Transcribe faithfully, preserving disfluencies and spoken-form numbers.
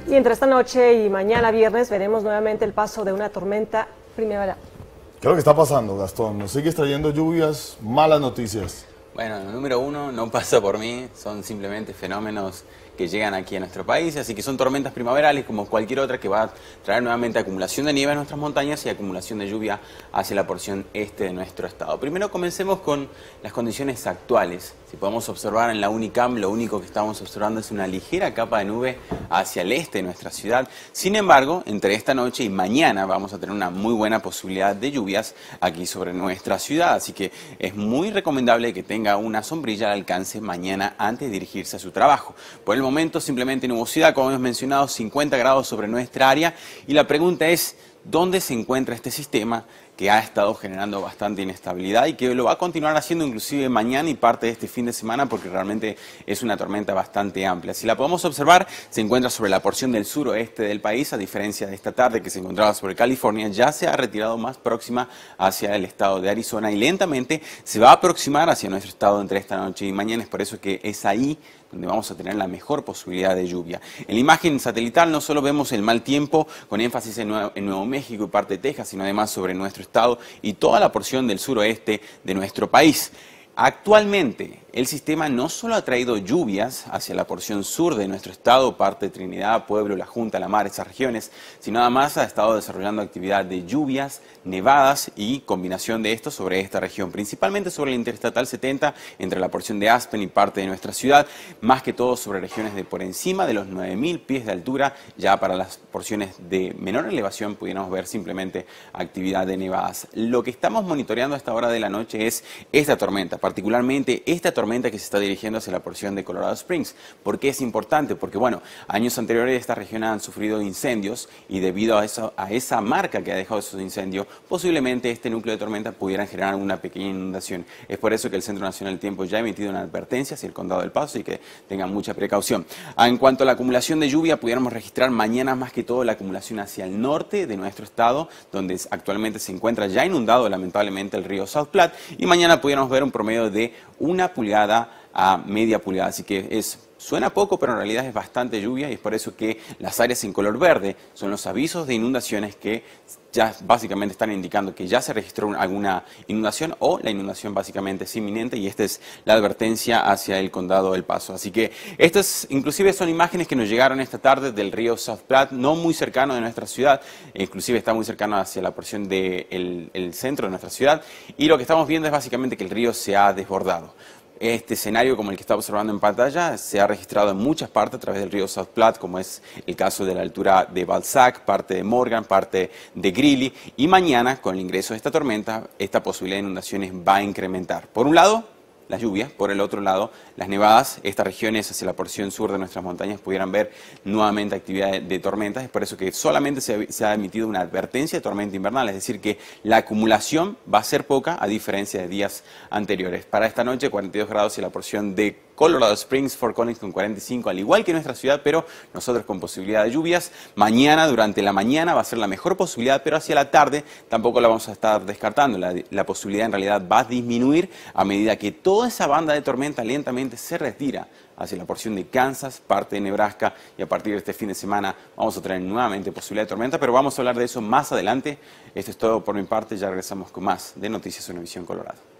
Y entre esta noche y mañana viernes veremos nuevamente el paso de una tormenta primaveral. ¿Qué es lo que está pasando, Gastón? Nos sigues trayendo lluvias, malas noticias. Bueno, número uno, no pasa por mí, son simplemente fenómenos que llegan aquí a nuestro país, así que son tormentas primaverales como cualquier otra que va a traer nuevamente acumulación de nieve en nuestras montañas y acumulación de lluvia hacia la porción este de nuestro estado. Primero comencemos con las condiciones actuales. Si podemos observar en la Unicam, lo único que estamos observando es una ligera capa de nube hacia el este de nuestra ciudad. Sin embargo, entre esta noche y mañana vamos a tener una muy buena posibilidad de lluvias aquí sobre nuestra ciudad, así que es muy recomendable que tenga una sombrilla al alcance mañana antes de dirigirse a su trabajo. Por el momento simplemente nubosidad, como hemos mencionado, cincuenta grados sobre nuestra área, y la pregunta es, ¿dónde se encuentra este sistema que ha estado generando bastante inestabilidad y que lo va a continuar haciendo inclusive mañana y parte de este fin de semana, porque realmente es una tormenta bastante amplia? Si la podemos observar, se encuentra sobre la porción del suroeste del país, a diferencia de esta tarde que se encontraba sobre California, ya se ha retirado más próxima hacia el estado de Arizona y lentamente se va a aproximar hacia nuestro estado entre esta noche y mañana. Es por eso que es ahí donde vamos a tener la mejor posibilidad de lluvia. En la imagen satelital no solo vemos el mal tiempo con énfasis en Nuevo, en Nuevo México y parte de Texas, sino además sobre nuestro estado y toda la porción del suroeste de nuestro país. Actualmente, el sistema no solo ha traído lluvias hacia la porción sur de nuestro estado, parte de Trinidad, Pueblo, La Junta, La Mar, esas regiones, sino además ha estado desarrollando actividad de lluvias, nevadas y combinación de esto sobre esta región, principalmente sobre la Interestatal setenta, entre la porción de Aspen y parte de nuestra ciudad, más que todo sobre regiones de por encima de los nueve mil pies de altura. Ya para las porciones de menor elevación pudiéramos ver simplemente actividad de nevadas. Lo que estamos monitoreando a esta hora de la noche es esta tormenta, particularmente esta tormenta que se está dirigiendo hacia la porción de Colorado Springs. ¿Por qué es importante? Porque, bueno, años anteriores esta región han sufrido incendios y debido a, eso, a esa marca que ha dejado esos incendios, posiblemente este núcleo de tormenta pudiera generar una pequeña inundación. Es por eso que el Centro Nacional del Tiempo ya ha emitido una advertencia hacia el Condado del Paso y que tengan mucha precaución. En cuanto a la acumulación de lluvia, pudiéramos registrar mañana más que todo la acumulación hacia el norte de nuestro estado, donde actualmente se encuentra ya inundado lamentablemente el río South Platte, y mañana pudiéramos ver un promedio de una pulgada a media pulgada, así que es suena poco, pero en realidad es bastante lluvia, y es por eso que las áreas en color verde son los avisos de inundaciones que ya básicamente están indicando que ya se registró alguna inundación o la inundación básicamente es inminente, y esta es la advertencia hacia el Condado del Paso. Así que estas inclusive son imágenes que nos llegaron esta tarde del río South Platte, no muy cercano de nuestra ciudad, inclusive está muy cercano hacia la porción del el centro de nuestra ciudad, y lo que estamos viendo es básicamente que el río se ha desbordado. Este escenario, como el que está observando en pantalla, se ha registrado en muchas partes a través del río South Platte, como es el caso de la altura de Balzac, parte de Morgan, parte de Greeley, y mañana, con el ingreso de esta tormenta, esta posibilidad de inundaciones va a incrementar. Por un lado, las lluvias, por el otro lado, las nevadas. Estas regiones hacia la porción sur de nuestras montañas pudieran ver nuevamente actividad de, de tormentas. Es por eso que solamente se, se ha emitido una advertencia de tormenta invernal, es decir que la acumulación va a ser poca a diferencia de días anteriores. Para esta noche, cuarenta y dos grados y la porción de Colorado Springs, Fort Collins con cuarenta y cinco, al igual que nuestra ciudad, pero nosotros con posibilidad de lluvias. Mañana, durante la mañana, va a ser la mejor posibilidad, pero hacia la tarde tampoco la vamos a estar descartando. La, la posibilidad en realidad va a disminuir a medida que toda esa banda de tormenta lentamente se retira hacia la porción de Kansas, parte de Nebraska, y a partir de este fin de semana vamos a tener nuevamente posibilidad de tormenta, pero vamos a hablar de eso más adelante. Esto es todo por mi parte, ya regresamos con más de Noticias Univisión Colorado.